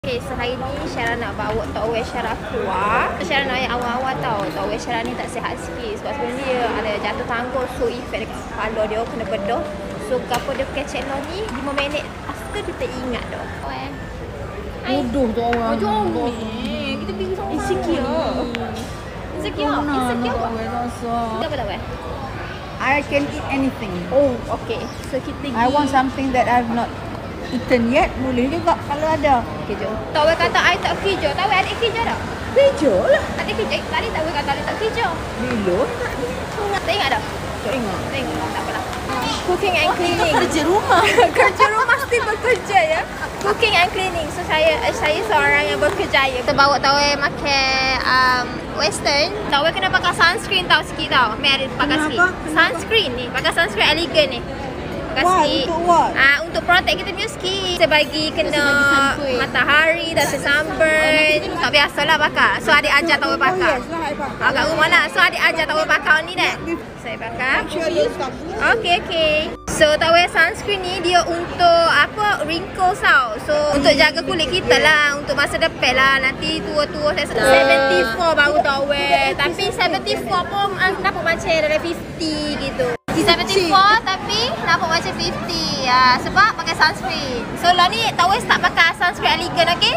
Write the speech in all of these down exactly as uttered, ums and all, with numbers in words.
Okay, so hari ni Syara nak bawa Tok Wei Syara keluar. Syara nak yang awal-awal tau. Tok Wei Syara ni tak sihat sikit. Sebab sebelum dia ada jatuh tangguh. So, efek dekat kepala dia kena bedah. So, kapal dia kecek lo ni lima minit after kita ingat dah. Bodoh tu orang. Bodoh ni. Kita pergi sama. Insecure. Insecure. Insecure apa? Apa tak Wei? I can eat anything. Oh, okay. So, kita pergi. I want something that I've not eaten yet. Boleh juga kalau ada. Okay, jom. Tok Wei kata I tak kerja. Tok Wei adik kerja tak? Kerja lah. Adik kerja. Tadi Tok Wei kata adik tak kerja. Belum. Tak ingat dah? Tak ingat. Tak ingat. Tak apalah. Cooking and cleaning. Kerja rumah. Kerja rumah mesti bekerja ya. Cooking and cleaning. So saya saya seorang yang berkerjaya. Kita bawa Tok Wei makan um, western. Tok Wei kena pakai sunscreen tau sikit tau. Mari pakai sikit. Sunscreen ni. Pakai sunscreen elegant ni. Pakai Why? sikit. Untuk what? Ah, untuk protect kita punya skin. Kita bagi kena matahari dan sunburn. Tak biasalah pakai. So adik ajar Tok Wei pakai. Ah, kat rumah lah. So adik ajar Tok Wei pakai ni dah. Saya pakai. Okay, okay. So, Tok Wei sunscreen ni dia untuk apa? Wrinkles tau. So, untuk jaga kulit kita lah. Untuk masa depan lah. Nanti tua-tua saya tujuh puluh empat baru Tok Wei. Tapi tujuh puluh empat pun nampak macam dalam lima puluh gitu. tujuh puluh empat tapi nampak macam lima puluh. Ya, sebab pakai sunscreen. So, lah ni Tok Wei start pakai sunscreen elegant, okay?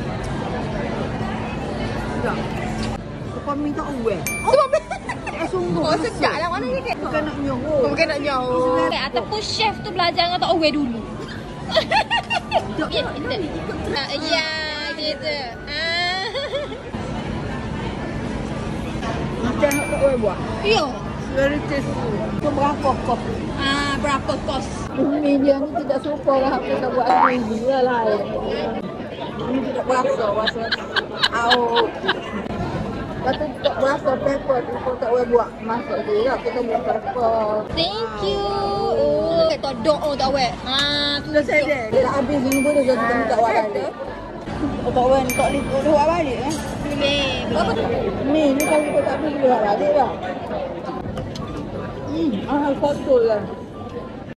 Kau minta uang. Sungguh. Oh, sedap lah. Mana ni? Bukan nak nyoh. Bukan nak nyoh. Okay, ataupun chef tu belajar dengan Tok Wei dulu. Ya, kita. Ya, gitu. Macam nak Tok Wei buat. Ya. Very tasty. Kau berapa kos? Ah, berapa kos? Umi dia ni tidak suka lah kita buat sendiri lah lah. Ini tidak berasa rasa. Au. Lepas tu tak berasa pepper tu kau tak boleh buat masak dia lah. Kita buat pepper. Thank you. Oh, kita doa Tok Wei. Ah, tu Dah saya dia. Dia dah habis ni boleh jadi kita minta buat balik. Tok Wei ni tak boleh buat balik eh. boleh. Berapa tu? Ni, ni kalau kita tak boleh buat balik lah. Hmm, ah, kotor lah.